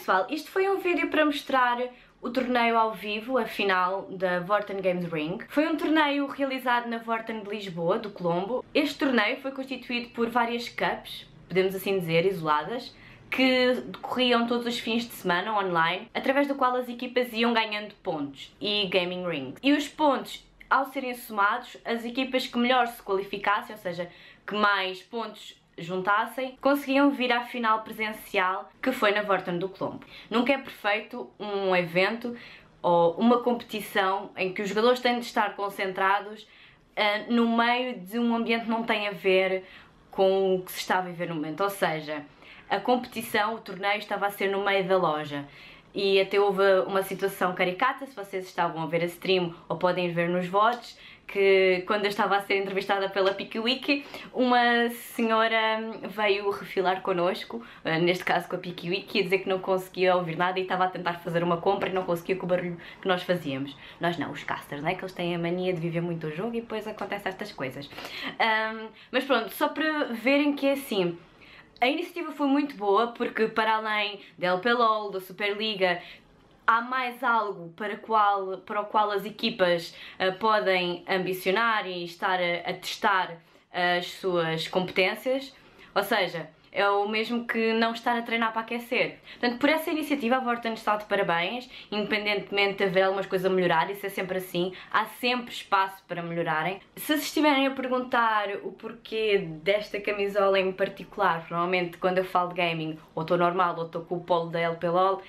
pessoal, isto foi um vídeo para mostrar o torneio ao vivo, a final da Vorten Games Ring. Foi um torneio realizado na Vorten de Lisboa, do Colombo. Este torneio foi constituído por várias cups, podemos assim dizer, isoladas, que decorriam todos os fins de semana online, através do qual as equipas iam ganhando pontos e gaming rings. E os pontos, ao serem somados, as equipas que melhor se qualificassem, ou seja, que mais pontos juntassem, conseguiam vir à final presencial, que foi na Vorten do Colombo. Nunca é perfeito um evento ou uma competição em que os jogadores têm de estar concentrados no meio de um ambiente que não tem a ver com o que se está a viver no momento, ou seja, a competição, o torneio estava a ser no meio da loja. E até houve uma situação caricata, se vocês estavam a ver a stream ou podem ver nos VODs, que quando eu estava a ser entrevistada pela PikiWiki, uma senhora veio refilar connosco, neste caso com a PikiWiki, a dizer que não conseguia ouvir nada e estava a tentar fazer uma compra e não conseguia com o barulho que nós fazíamos. Nós não, os casters, não é? Que eles têm a mania de viver muito o jogo e depois acontecem estas coisas. Mas pronto, só para verem que é assim, a iniciativa foi muito boa, porque para além da LPLOL, da Superliga, há mais algo para o qual as equipas podem ambicionar e estar a testar as suas competências, ou seja, é o mesmo que não estar a treinar para aquecer. Portanto, por essa iniciativa a Vorten está de parabéns, independentemente de haver algumas coisas a melhorar, isso é sempre assim, há sempre espaço para melhorarem. Se se estiverem a perguntar o porquê desta camisola em particular, normalmente quando eu falo de gaming, ou estou normal ou estou com o polo da LPLOL,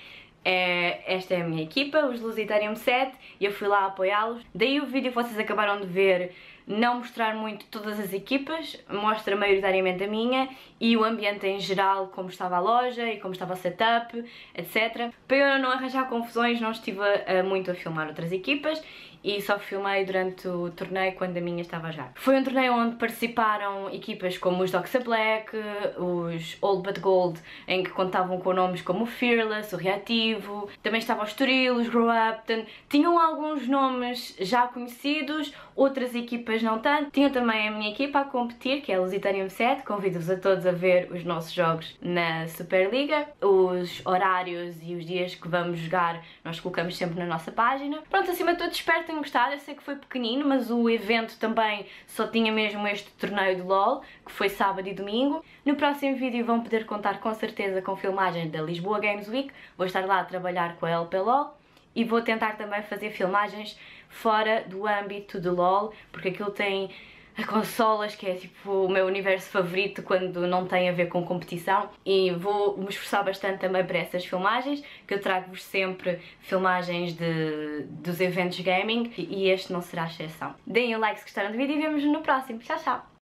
esta é a minha equipa, os Lusitanium 7, e eu fui lá apoiá-los. Daí o vídeo que vocês acabaram de ver não mostrar muito todas as equipas, mostra maioritariamente a minha e o ambiente em geral, como estava a loja e como estava o setup, etc. Para eu não arranjar confusões, não estive muito a filmar outras equipas e só filmei durante o torneio quando a minha estava já. Foi um torneio onde participaram equipas como os Doxa Black, os Old But Gold, em que contavam com nomes como o Fearless, o Reativo, também estavam os Estoril, os Grow Up, tinham alguns nomes já conhecidos, outras equipas não tanto. Tinha também a minha equipa a competir, que é a Lusitanium 7, convido-vos a todos a ver os nossos jogos na Superliga. Os horários e os dias que vamos jogar nós colocamos sempre na nossa página. Pronto, acima de tudo espero que tenham gostado. Eu sei que foi pequenino, mas o evento também só tinha mesmo este torneio de LOL, que foi sábado e domingo. No próximo vídeo vão poder contar com certeza com filmagens da Lisboa Games Week. Vou estar lá a trabalhar com a LPLOL e vou tentar também fazer filmagens fora do âmbito de LOL, porque aquilo tem consolas, que é tipo o meu universo favorito quando não tem a ver com competição, e vou me esforçar bastante também para essas filmagens, que eu trago-vos sempre filmagens dos eventos gaming e este não será a exceção. Deem o like se gostaram do vídeo e vemo-nos no próximo. Tchau, tchau!